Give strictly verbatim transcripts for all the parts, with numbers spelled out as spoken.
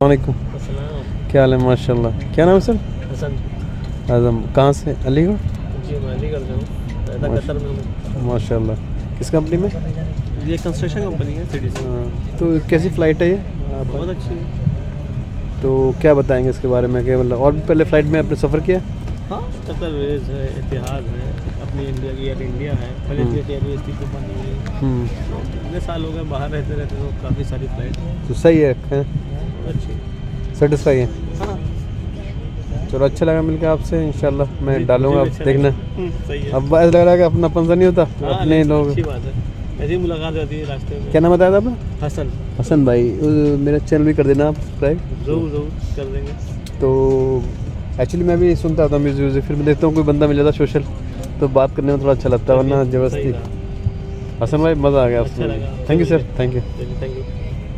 वालेकुम, क्या हाल है? माशाल्लाह। क्या नाम है सर? हसन। आज़म। कहाँ से? अलीगढ़? जी मैं अलीगढ़ से हूँ, पैदा कतर में हूँ। माशाल्लाह। किस कंपनी में? ये कंस्ट्रक्शन कंपनी है सिटी से। हाँ, तो कैसी फ़्लाइट है ये? बहुत अच्छी है। तो क्या बताएंगे इसके बारे में? क्या मतलब और भी पहले फ़्लाइट में आपने सफ़र किया? हाँ, कतर एयरवेज है, इतिहाद है, अपनी इंडिया की एयर इंडिया है, पहले जेट एयरवेज थी तो बंद हो गई। इतने साल हो गए बाहर रहते रहते तो काफ़ी सारी फ़्लाइट। तो सही है, अच्छी, सेटिस्फाई है? हाँ। चलो, अच्छा लगा मिलकर आपसे। इंशाल्लाह मैं डालूंगा, आप देखना। सही है। अब ऐसा लग रहा है कि अपना पंसा नहीं होता, हाँ, अपने लोग। अच्छी बात है, ऐसी मुलाकात रहती है रास्ते में। क्या नाम बताया था आपने? हसन। हसन भाई, मेरा चैनल भी कर देना आप सब्सक्राइब। ज़रूर ज़रूर कर देंगे। तो एक्चुअली मैं भी सुनता था म्यूज़िक व्यूज़िक, फिर मैं देखता हूँ कोई बंदा मिल जाता सोशल, तो बात करने में थोड़ा अच्छा लगता है, वरना ज़बरदस्ती। हसन भाई, मज़ा आ गया आपसे। Thank you sir, thank you. Thank you.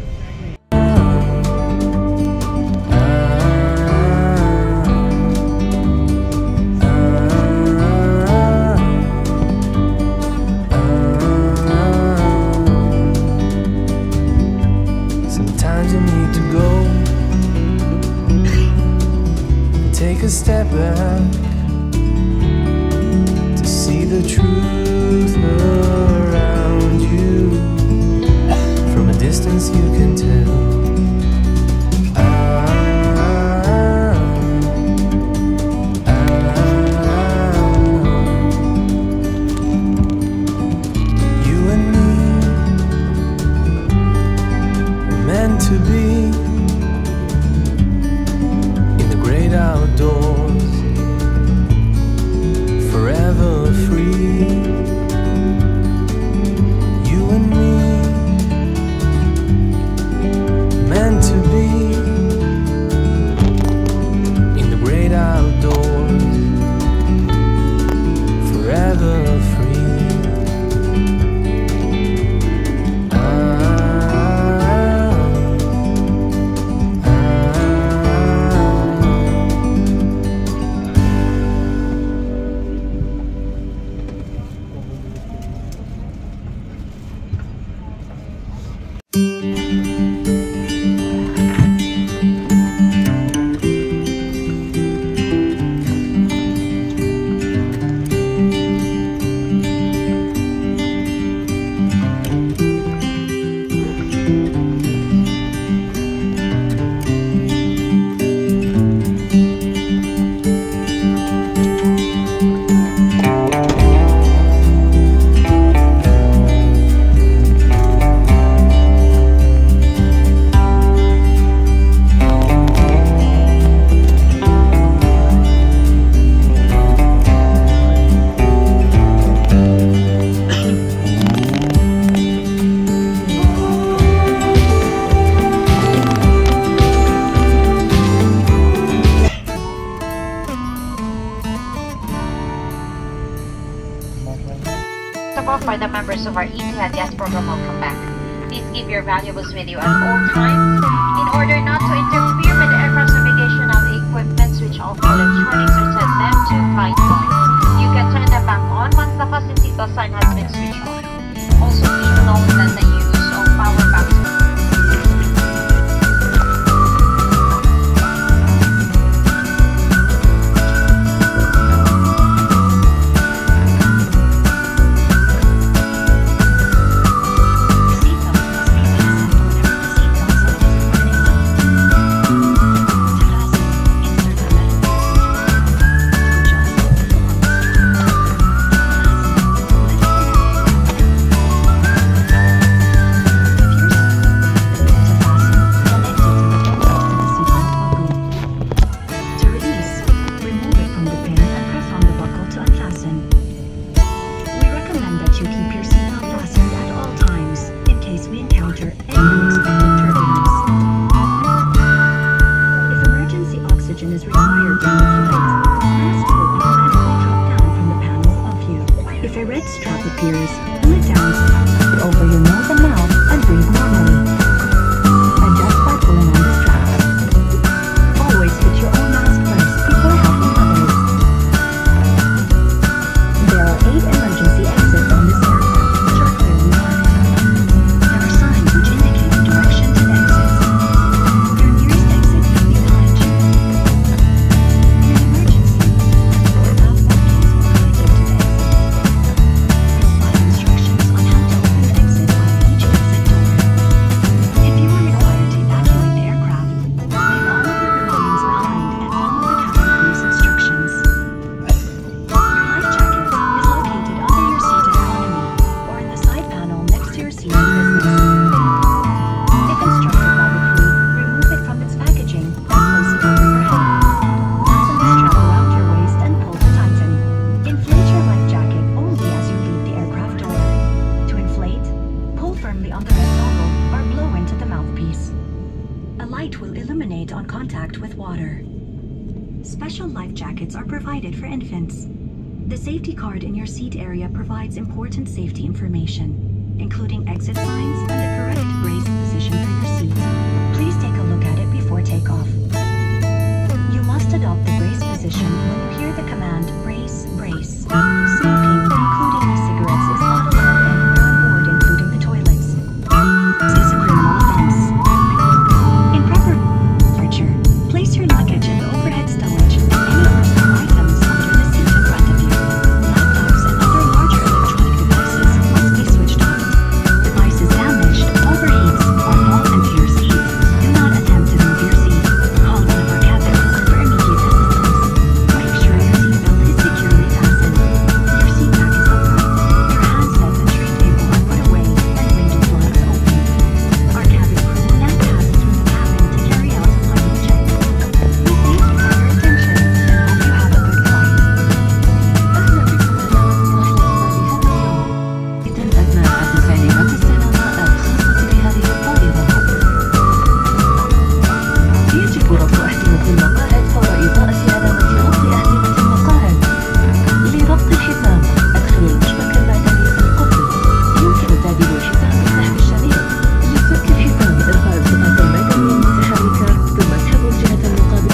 Sometimes you need to go, take a step back to see the truth around you. From a distance you can tell. Ah, ah, you and me were meant to be in the great outdoors, forever free. You and me, meant to be in the great outdoors, forever free. Ah, Support for the members of our Etihad Yes program will come back. Please keep your valuables with you at all times in order not to interfere with the aircraft's navigational equipment. Switch off all electronics or set them to flight mode. You can turn them back on once the fasten seatbelt sign has been switched on. Also, please note that the use of power banks. appears, pull it down, put over your nose and mouth, and breathe normally. Adjust by pulling on the strap. Always put your own mask first before helping others. There are eight emergency exits on this aircraft, which are clearly marked. There are signs which indicate the directions and exits. Your nearest serious business. If instructed by the crew, remove it from its packaging and place it over your head. Fasten the strap around your waist and pull to tighten. Inflate your life jacket only as you leave the aircraft door. To inflate, pull firmly on the red toggle or blow into the mouthpiece. A light will illuminate on contact with water. Special life jackets are provided for infants. The safety card in your seat area provides important safety information, including exit signs and the correct brace position for your seat. Please take a look at it before takeoff. You must adopt the brace position when you hear the command brace, brace. Smoking, including e-cigarettes, is not allowed anywhere on board, including the toilets. This is a criminal offense. In proper temperature, place your luggage in the overhead stowage and any personal items under the seat in front of you. Laptops and other larger electronic devices must be switched on. Devices damaged, overheats, or fall into your seat. Do not attempt to move your seat. Call one of our cabin crew for immediate assistance. Make sure your seatbelt is securely fastened. Your seat back is upright. Your handsets and tray table are put away and window blinds open. Our cabin crew will now pass through the cabin to carry out a final check. We thank you for your attention and hope you have a good flight. أهلا بكم على رحلتنا لهذا اليوم. إذن أثناء تعليمات السلامة الخاصة بهذه الطائرة يجب ربط أحزمة المقاعد فور إضاءة علامة ربط أحزمة المقاعد. لربط الحزام أدخلوا المشبك المعدني في القفل. يمكن تعديل الحزام بسحب الشريط. لفك الحزام ارفعوا القطعة المعدنية المتحركة ثم اسحبوا الجهة المقابلة.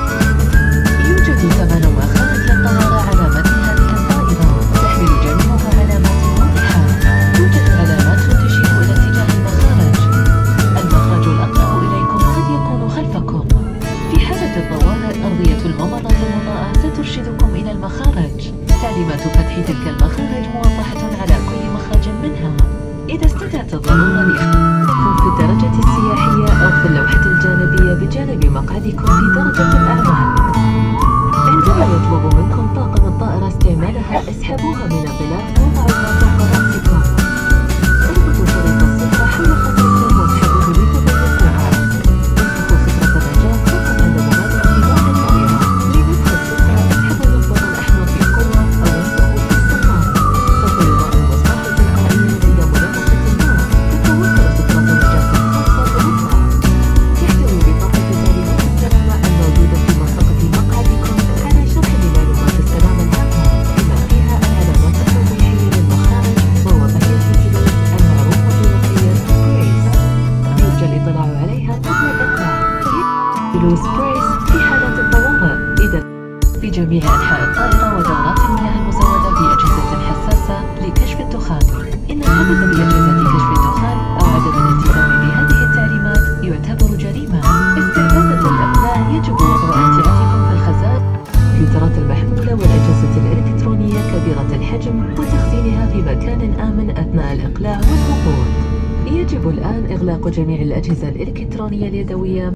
يوجد ثمان مخارج للطيارة على متن هذه الطائرة، تحمل جميعها علامات واضحة. توجد علامات تشير إلى اتجاه المخارج. المخرج الأقرب إليكم قد يكون خلفكم. في حالة الطوارئ أرضية الممرات المضاءة سترشدكم إلى المخارج. تعليمات فتح تلك المخارج موضحة على كل مخرج منها. إذا استدعت الضرورة لإخراجكم في الدرجة السياحية أو في اللوحة الجانبية بجانب مقعدكم في درجة الأعمال. عندما يطلب منكم طاقم الطائرة استعمالها، اسحبوها من الغلاف وضعوها فوق رأسكم. اربطوا شريط الصفة حول خصركم واسحبوه لتضيقوها. انفخوا فترة النجاة فقط عند مغادرة بعض الطائرة. لنفخ الصفة، اسحبوا المصباح الأحمر بقوة أو انفخوا في الصفار. سوف يضاء المصباح تلقائيا عند ملامسة النار. تتوفر فترة النجاة الخاصة بمطلع. تحتوي بطاقة تعليمات السلامة الموجودة في منطقة مقعدكم على شرح لمعلومات السلامة العامة، بما فيها العلامات التوضيحية للمخارج ووضعية الجلود المعروفة بوضعية بريس. يرجى الاطلاع عليها قبل الإقلاع. جلوس بريس في حالة الطوارئ. إذا في جميع أنحاء الطائرة ودورات المياه المزودة بأجهزة حساسة لكشف الدخان. إن الحدث بأجهزة كشف الدخان أو عدم الالتزام بهذه التعليمات يعتبر جريمة. استعدادا للإقلاع يجب وضع أمتعتكم في الخزائن، الكمبيوترات المحمولة والأجهزة الإلكترونية كبيرة الحجم وتخزينها في مكان آمن أثناء الإقلاع والهبوط. يجب الآن إغلاق جميع الأجهزة الإلكترونية اليدوية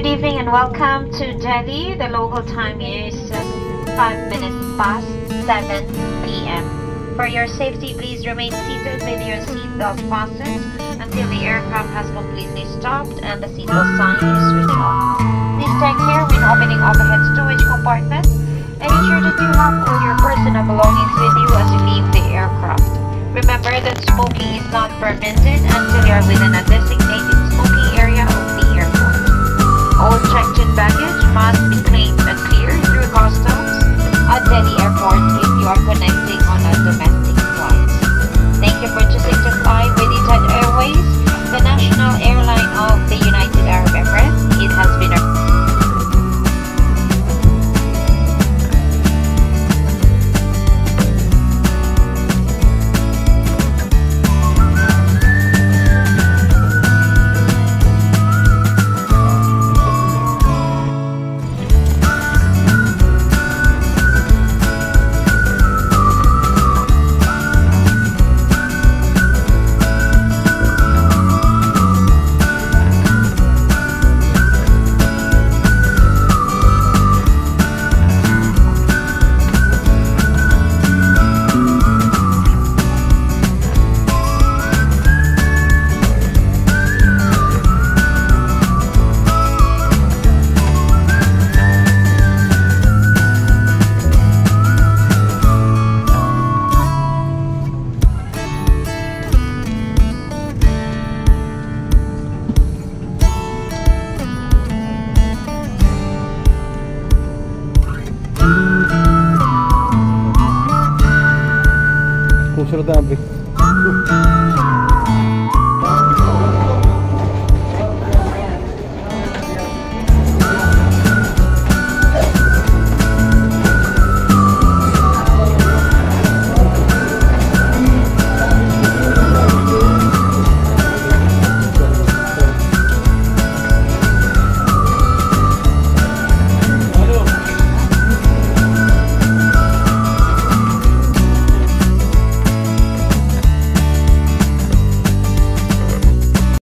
Good evening and welcome to Delhi. The local time is uh, five minutes past seven p m For your safety, please remain seated with your seatbelt fastened until the aircraft has completely stopped and the seatbelt sign is switched off. Please take care when opening overhead storage compartments and ensure that you have all your personal belongings with you as you leave the aircraft. Remember that smoking is not permitted until you are within a designated smoking area of the airport. All checked-in baggage must be claimed and cleared through customs at Delhi Airport if you are connecting on a domestic flight. Thank you for choosing to fly with Etihad Airways, the national airline of the United Arab Emirates. It has been a खूबसूरत है आप भी।